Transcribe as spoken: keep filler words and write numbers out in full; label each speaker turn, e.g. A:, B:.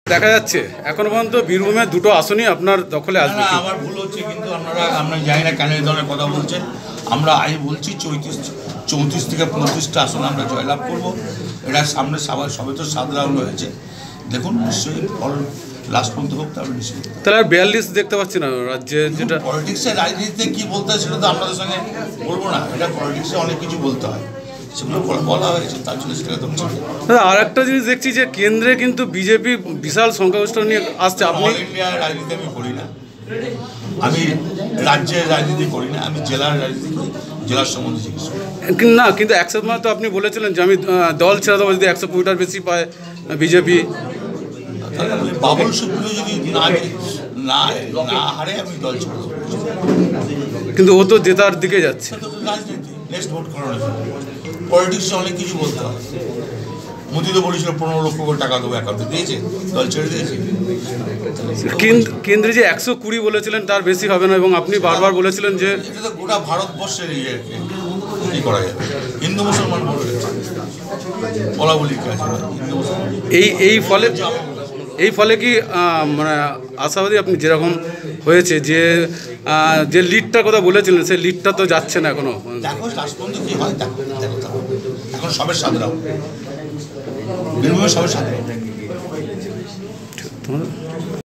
A: দেখা যাচ্ছে এখনো পর্যন্ত বীরভূমে দুটো আসনই আপনার দখলে আসবে।
B: না আমার ভুল হচ্ছে, কিন্তু আপনারা আমরা জানি না কেন এই ধরনের কথা বলছেন। আমরা আজ বলছি চৌত্রিশ চৌত্রিশ থেকে পঁয়ত্রিশটা আসন আমরা জয়লাভ করবো। এটা সামনে সবাই সবে তো সাত রাউন্ড হয়েছে, দেখুন নিশ্চয়ই লাস্ট পর্যন্ত হোক, তাহলে নিশ্চয়ই।
A: তাহলে আর বিয়াল্লিশ দেখতে পাচ্ছি না রাজ্যে, যেটা
B: পলিটিক্সের রাজনীতিতে কী বলতে হয় সেটা তো আপনাদের সঙ্গে বলবো না। এটা পলিটিক্সে অনেক কিছু বলতে হয়, সেগুলো বলা হয়েছে, তার জন্য সেটা তো
A: আর একটা জিনিস দেখছি যে কেন্দ্রে কিন্তু বিজেপি বিশাল সংখ্যাগরিষ্ঠ নিয়ে আসছে। আপনি
B: অল ইন্ডিয়ার রাজনীতি আমি করি না, আমি রাজ্যের রাজনীতি করি না, আমি জেলার রাজনীতি করি, জেলার সম্বন্ধে জিজ্ঞেস করি
A: না। কিন্তু একশো মাস তো আপনি বলেছিলেন যে আমি দল ছেড়ে দেবো যদি একশো কুড়িটার বেশি পায় বিজেপি।
B: বাবুল সুপ্রিয় যদি না না না হারে আমি দল ছেড়ে দেবো,
A: কিন্তু ও তো জেতার দিকে যাচ্ছে।
B: রাজনীতি নেক্সট ভোট করানোর জন্য পলিটিক্সে অনেক কিছু বলতে হয়। মোদি তো বলেছিল পনেরো লক্ষ করে টাকা দেবো, অ্যাকাউন্টে দিয়েছে, দল ছেড়ে দিয়েছে।
A: কেন্দ্রে যে একশো কুড়ি বলেছিলেন তার বেশি হবে না, এবং আপনি বারবার বলেছিলেন যে
B: এটা তো গোটা ভারতবর্ষের ইয়ে কী করা যাবে, হিন্দু মুসলমান ভোট হয়েছে, বলা বলি কাজ হিন্দু মুসলমান।
A: এই এই ফলে এই ফলে কি মানে আশাবাদী আপনি যেরকম হয়েছে যে যে লিডটার কথা বলেছিলেন সেই লিডটা তো যাচ্ছে না এখনো?
B: দেখো লাস্ট পর্যন্ত কি হয়, দেখো দেখো এখন সবের সাথে রাখো, বীরভূমের সবের সাথে।